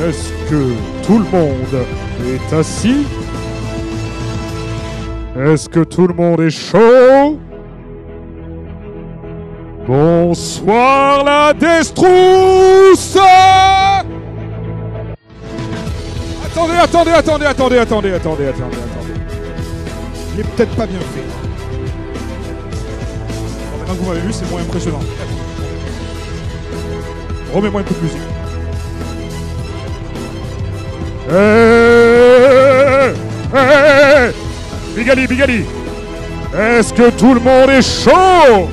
Est-ce que tout le monde est assis? Est-ce que tout le monde est chaud? Bonsoir la Destrousse! Attendez. Il est peut-être pas bien fait. Bon, maintenant que vous m'avez vu, c'est moins impressionnant. Remets-moi un peu de musique. Bigali! Est-ce que tout le monde est chaud?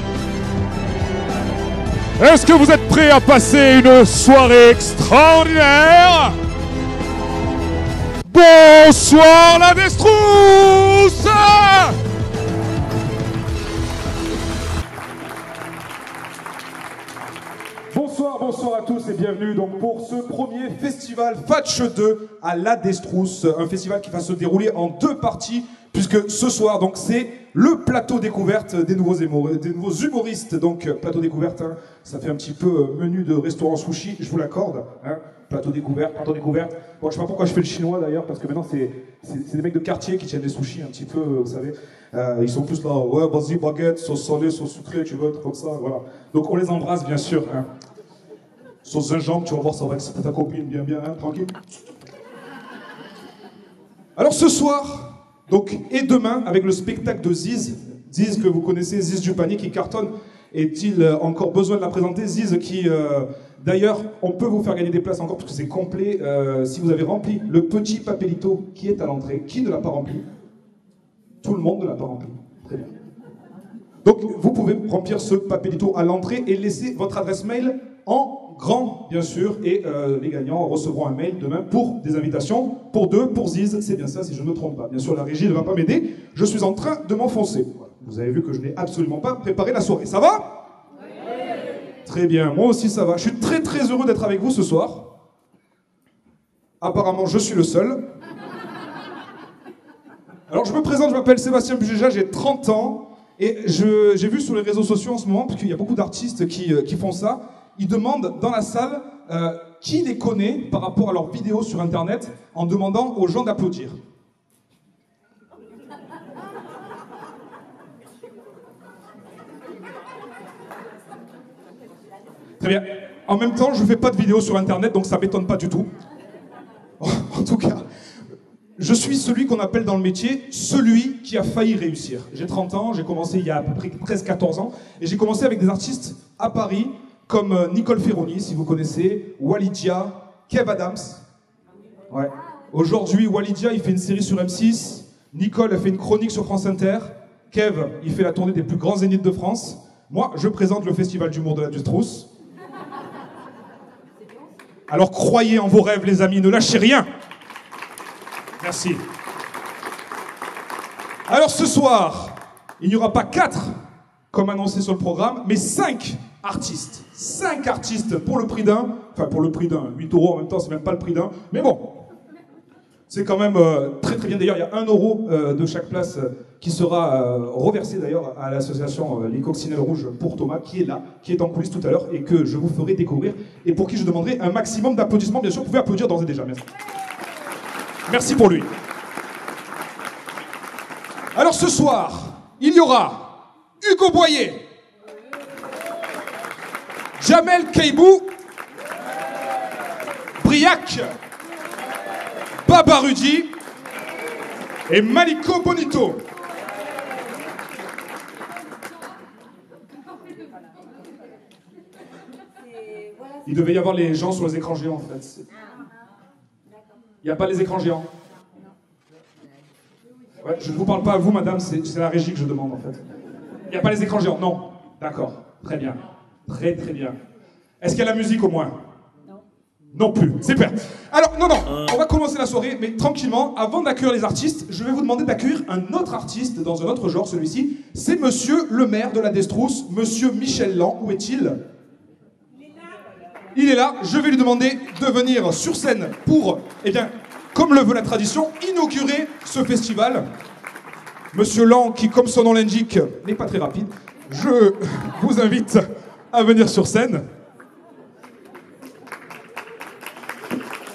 Est-ce que vous êtes prêts à passer une soirée extraordinaire? Bonsoir la Destrousse! Bonsoir à tous et bienvenue donc pour ce premier festival Fatch 2 à la Destrousse, un festival qui va se dérouler en deux parties puisque ce soir donc c'est le plateau découverte des nouveaux humoristes. Donc plateau découverte, hein, ça fait un petit peu menu de restaurant sushi, je vous l'accorde. Hein, plateau découverte. Bon, je sais pas pourquoi je fais le chinois d'ailleurs, parce que maintenant c'est des mecs de quartier qui tiennent des sushis un petit peu, vous savez. Ils sont tous là, ouais, vas-y, baguette, sauce salée, sauce sucrée, tu veux, un truc comme ça, voilà. Donc on les embrasse bien sûr. Hein. Sauce gingembre, tu vas voir, ça va être ta copine, bien, hein, tranquille. Alors ce soir, donc, et demain, avec le spectacle de Ziz que vous connaissez, Ziz du panier qui cartonne, est-il encore besoin de la présenter? Ziz qui, d'ailleurs, on peut vous faire gagner des places encore parce que c'est complet. Si vous avez rempli le petit papelito qui est à l'entrée, qui ne l'a pas rempli? Tout le monde ne l'a pas rempli. Très bien. Donc, vous pouvez remplir ce papelito à l'entrée et laisser votre adresse mail en grand, bien sûr, et les gagnants recevront un mail demain pour des invitations, pour deux, pour Ziz, c'est bien ça si je ne me trompe pas. Bien sûr, la régie ne va pas m'aider, je suis en train de m'enfoncer. Voilà. Vous avez vu que je n'ai absolument pas préparé la soirée. Ça va? Oui. Très bien, moi aussi ça va. Je suis très heureux d'être avec vous ce soir. Apparemment, je suis le seul. Alors, je me présente, je m'appelle Sébastien Bugéja, j'ai 30 ans, et j'ai vu sur les réseaux sociaux en ce moment, parce qu'il y a beaucoup d'artistes qui font ça, ils demandent dans la salle qui les connaît par rapport à leurs vidéos sur internet en demandant aux gens d'applaudir. Très bien. En même temps, je ne fais pas de vidéos sur internet, donc ça ne m'étonne pas du tout. En tout cas, je suis celui qu'on appelle dans le métier celui qui a failli réussir. J'ai 30 ans, j'ai commencé il y a à peu près 13-14 ans, et j'ai commencé avec des artistes à Paris, comme Nicole Ferroni, si vous connaissez, Walidia, Kev Adams. Ouais. Aujourd'hui, Walidia, il fait une série sur M6. Nicole, elle fait une chronique sur France Inter. Kev, il fait la tournée des plus grands zéniths de France. Moi, je présente le festival d'humour de la Destrousse. Alors croyez en vos rêves, les amis, ne lâchez rien. Merci. Alors ce soir, il n'y aura pas 4, comme annoncé sur le programme, mais 5 artistes. 5 artistes pour le prix d'un. Enfin, pour le prix d'un. 8 € en même temps, c'est même pas le prix d'un. Mais bon, c'est quand même très bien. D'ailleurs, il y a 1 € de chaque place qui sera reversé d'ailleurs à l'association Les Coccinelles Rouges pour Thomas, qui est là, qui est en coulisses tout à l'heure et que je vous ferai découvrir. Et pour qui je demanderai un maximum d'applaudissements. Bien sûr, vous pouvez applaudir d'ores et déjà. Merci. Merci pour lui. Alors ce soir, il y aura Hugo Boyer, Jamel Keibou, Briac, Baba Rudy et Maliko Bonito. Il devait y avoir les gens sur les écrans géants en fait. Il n'y a pas les écrans géants. Ouais, je ne vous parle pas à vous, madame, c'est la régie que je demande en fait. Il n'y a pas les écrans géants, non. D'accord, très bien. Très bien. Est-ce qu'il y a la musique au moins? Non. Non plus, super. Alors, non, on va commencer la soirée, mais tranquillement, avant d'accueillir les artistes, je vais vous demander d'accueillir un autre artiste dans un autre genre, celui-ci. C'est monsieur le maire de la Destrousse, monsieur Michel Land. Où est-il? Il est là, je vais lui demander de venir sur scène pour, eh bien, comme le veut la tradition, inaugurer ce festival. Monsieur Land, qui, comme son nom l'indique, n'est pas très rapide, je vous invite à venir sur scène.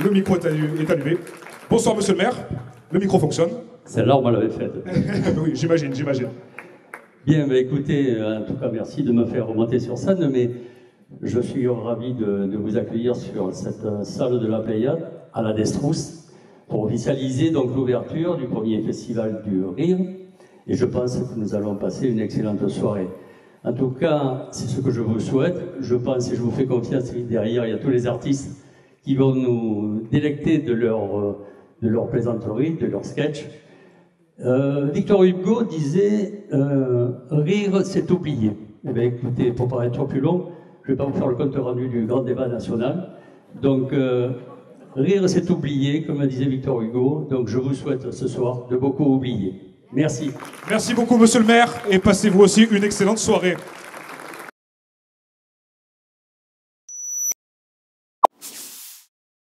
Le micro est allumé. Bonsoir, monsieur le maire. Le micro fonctionne. Celle-là, on me l'avait faite. Oui, j'imagine. Bien, mais écoutez, en tout cas, merci de me faire remonter sur scène, mais je suis ravi de vous accueillir sur cette salle de la Pléiade, à la Destrousse, pour officialiser donc l'ouverture du premier festival du Rire. Et je pense que nous allons passer une excellente soirée. En tout cas, c'est ce que je vous souhaite. Je pense et je vous fais confiance. Derrière, il y a tous les artistes qui vont nous délecter de leur plaisanterie, de leur sketch. Victor Hugo disait rire, c'est oublier. Eh bien, écoutez, pour ne pas être trop plus long, je ne vais pas vous faire le compte rendu du grand débat national. Donc, rire, c'est oublier, comme disait Victor Hugo. Donc, je vous souhaite ce soir de beaucoup oublier. Merci. Merci beaucoup, monsieur le maire, et passez-vous aussi une excellente soirée.